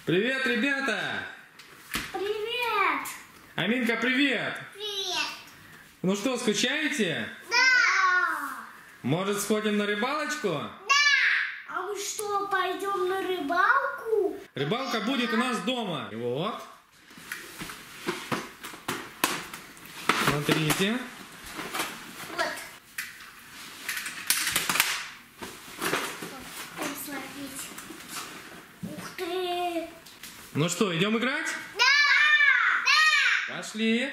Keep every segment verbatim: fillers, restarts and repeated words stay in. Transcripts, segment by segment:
Привет, ребята! Привет! Аминка, привет! Привет! Ну что, скучаете? Да! Может, сходим на рыбалочку? Да! А мы что, пойдем на рыбалку? Рыбалка будет у нас дома. Вот. Смотрите. Вот. Вот, смотрите. Ух ты! Ну что, идем играть? Да! Да! Пошли.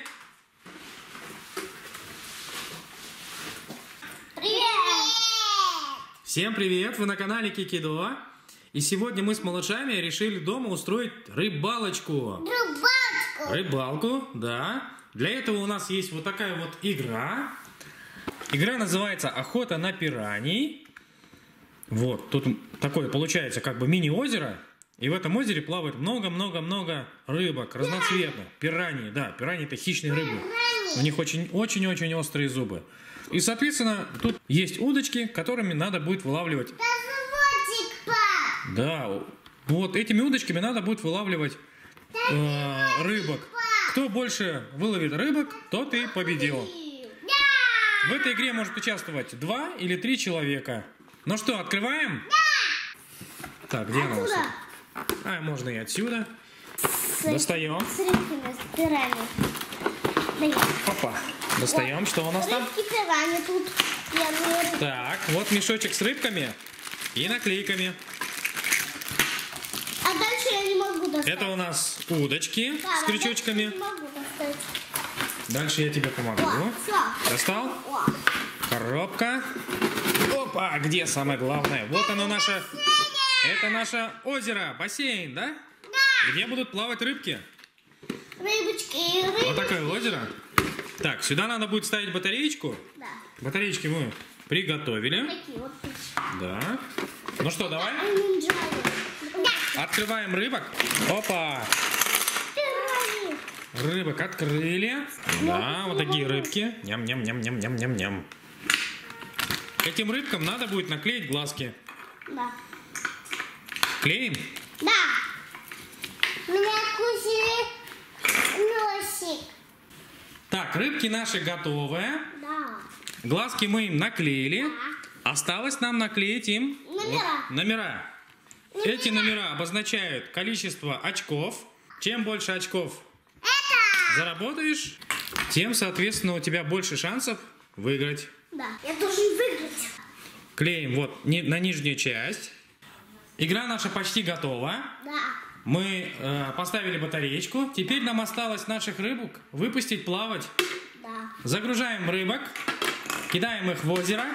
Привет! Всем привет! Вы на канале Кикидо. И сегодня мы с малышами решили дома устроить рыбалочку. Рыбалку! Рыбалку, да. Для этого у нас есть вот такая вот игра. Игра называется «Охота на пираний». Вот, тут такое получается как бы мини-озеро. И в этом озере плавает много-много-много рыбок разноцветных. Пираньи, да, пираньи это хищные рыбы. У них очень-очень-очень острые зубы. И, соответственно, тут есть удочки, которыми надо будет вылавливать. Заводик, пап! Да, вот этими удочками надо будет вылавливать э, рыбок. Кто больше выловит рыбок, тот и победил. Да! В этой игре может участвовать два или три человека. Ну что, открываем? Да! Так, где она у нас? Отсюда. А, можно и отсюда. С, Достаем. С рыбками, с пирами. Дай. Опа. Достаем. Вот. Что у нас там? Рыбки, пирани тут. Первые рыбки. Так, вот мешочек с рыбками и наклейками. А дальше я не могу достать. Это у нас удочки Да, с крючочками. Я не могу достать. Дальше я тебе помогу. О, все. Достал? О. Коробка. Опа, где самое главное? Вот оно наше. Это наше озеро, бассейн, да? Да. Где будут плавать рыбки. Рыбочки, рыбочки. Вот такое озеро. Так, сюда надо будет ставить батареечку. Да. Батареечки мы приготовили. Такие вот. Да. Ну что, давай? Да. Открываем рыбок. Опа. Пирани. Рыбок открыли. Да, вот такие рыбки. Ням-ням-ням-ням-ням-ням-ням. Этим рыбкам надо будет наклеить глазки. Да. Клеим? Да. Меня кусили носик. Так, рыбки наши готовые. Да. Глазки мы им наклеили. Да. Осталось нам наклеить им Номера. вот номера. Эти номера обозначают количество очков. Чем больше очков Это. заработаешь, тем, соответственно, у тебя больше шансов выиграть. Да. Я должен выиграть. Клеим вот ни- на нижнюю часть. Игра наша почти готова. Да. Мы э, поставили батареечку. Теперь нам осталось наших рыбок выпустить плавать. Да. Загружаем рыбок. Кидаем их в озеро.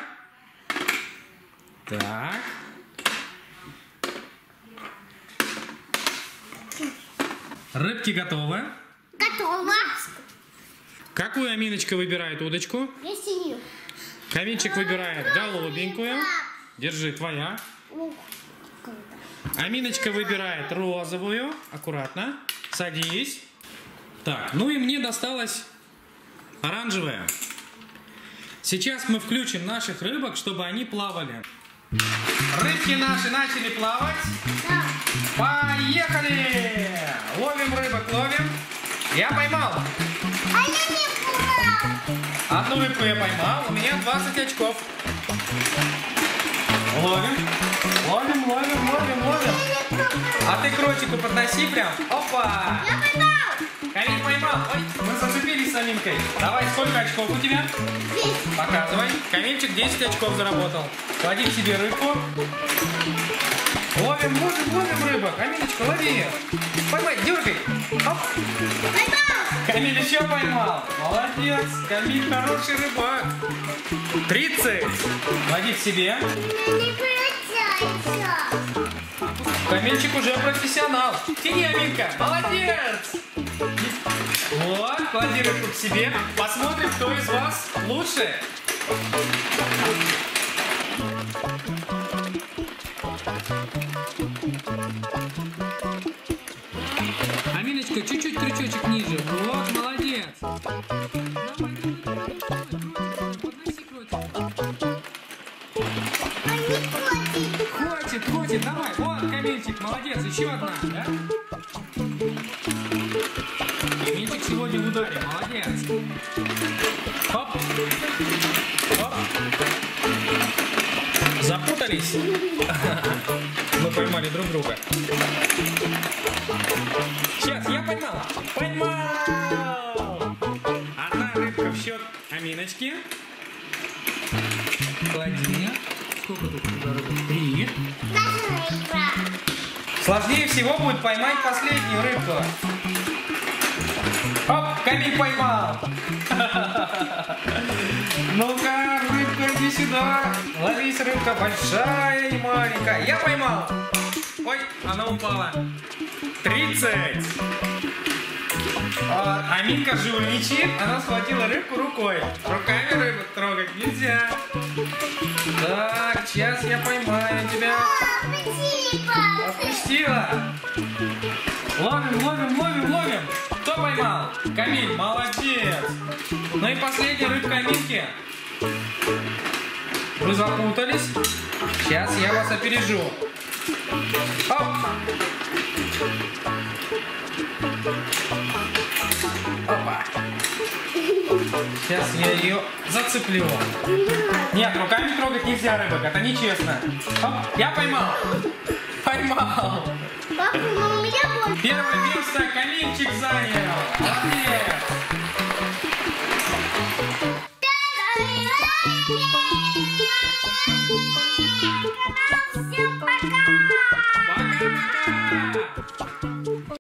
Так. Рыбки готовы. Готово. Какую Аминочка выбирает удочку? Я синюю. Камильчик выбирает голубенькую. Держи, твоя. Ух, круто. Аминочка выбирает розовую. Аккуратно. Садись. Так, ну и мне досталась оранжевая. Сейчас мы включим наших рыбок, чтобы они плавали. Рыбки наши начали плавать. Да. Поехали! Ловим рыбок, ловим. Я поймал. А я не поймал. Одну рыбку я поймал. У меня двадцать очков. Ловим. Ловим, ловим, ловим, ловим. А ты к ротику подноси прям. Опа! Я поймал. Камиль поймал. Ой, мы зацепились с Аминкой. Давай, сколько очков у тебя? Здесь. Показывай. Камильчик десять очков заработал. Клади к себе рыбку. Ловим, ловим, ловим рыбок. Аминочка, лови. Поймай, дергай. Оп. Поймал. Камиль еще поймал. Молодец. Камиль хороший рыбак. тридцать. Клади к себе. Не получается. Камильчик уже профессионал. Тяни, Аминка. Молодец. Вот, клади рыбку к себе. Посмотрим, кто из вас лучше. Аминочка, чуть-чуть крючочек ниже. Вот, молодец. Подноси крючок. Они котики. Хватит, хватит, давай. Вот, Камильчик, молодец. еще одна, да? Камильчик сегодня в ударе, молодец. Хоп. Хоп. Запутались? Мы поймали друг друга. Сейчас, я поймал. Поймал! Одна рыбка в счет Аминочки. Клади. Сколько тут рыбок? Три. Сложнее всего будет поймать последнюю рыбку. Оп, Камиль поймал. Ну-ка, рыбка, иди сюда. Ловись, рыбка, большая и маленькая. Я поймал. Ой, она упала. тридцать. А, Аминка жульничает. Она схватила рыбку рукой. Руками рыбу трогать нельзя. Так, сейчас я поймаю тебя. Отпустила. Ловим, ловим, ловим, ловим. Кто поймал? Камиль, молодец. Ну и последняя рыбка Аминки. Вы запутались. Сейчас я вас опережу. Оп. Опа. Сейчас я ее зацеплю. Нет, руками трогать нельзя рыбок, это нечестно. Оп, я поймал. Поймал. Папа, но у меня будет... Первое место Камильчик занял. Молодец.